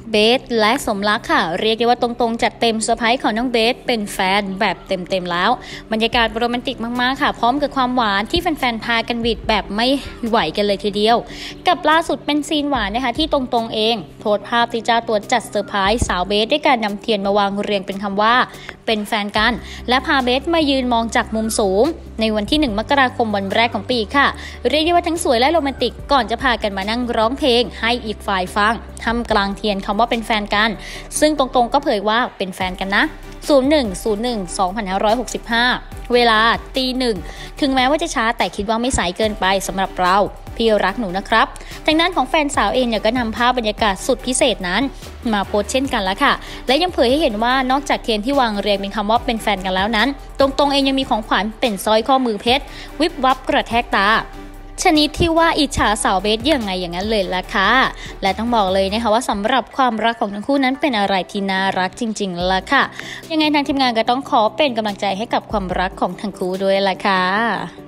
เบสและสมรักค่ะเรียกได้ว่าตรงๆจัดเต็มเซอร์ไพรส์ของน้องเบสเป็นแฟนแบบเต็มๆแล้วบรรยากาศโรแมนติกมากๆค่ะพร้อมกับความหวานที่แฟนๆพากันหวิดแบบไม่ไหวกันเลยทีเดียวกับล่าสุดเป็นซีนหวานนะคะที่ตรงๆเองโพสต์ภาพที่เจ้าตัวจัดเซอร์ไพรส์สาวเบสด้วยการนำเทียนมาวางเรียงเป็นคำว่าเป็นแฟนกันและพาเบสมายืนมองจากมุมสูงในวันที่1 มกราคมวันแรกของปีค่ะเรียกได้ว่าทั้งสวยและโรแมนติกก่อนจะพากันมานั่งร้องเพลงให้อีกฝ่ายฟังทำกลางเทียนคำว่าเป็นแฟนกันซึ่งตรงๆก็เผยว่าเป็นแฟนกันนะ01/01/2565เวลาตี 1ถึงแม้ว่าจะช้าแต่คิดว่าไม่สายเกินไปสำหรับเราพี่รักหนูนะครับทางด้านของแฟนสาวเองเนี่ยก็นำภาพบรรยากาศสุดพิเศษนั้นมาโพสต์เช่นกันแล้วค่ะและยังเผยให้เห็นว่านอกจากเทียนที่วางเรียงเป็นคำว่าเป็นแฟนกันแล้วนั้นตรงๆเองยังมีของขวัญเป็นสร้อยข้อมือเพชรวิบวับกระแทกตาชนิดที่ว่าอิจฉาสาวเบสยังไงอย่างนั้นเลยล่ะค่ะและต้องบอกเลยนะคะว่าสำหรับความรักของทั้งคู่นั้นเป็นอะไรที่น่ารักจริงๆล่ะค่ะยังไงทางทีมงานก็ต้องขอเป็นกำลังใจให้กับความรักของทั้งคู่ด้วยล่ะค่ะ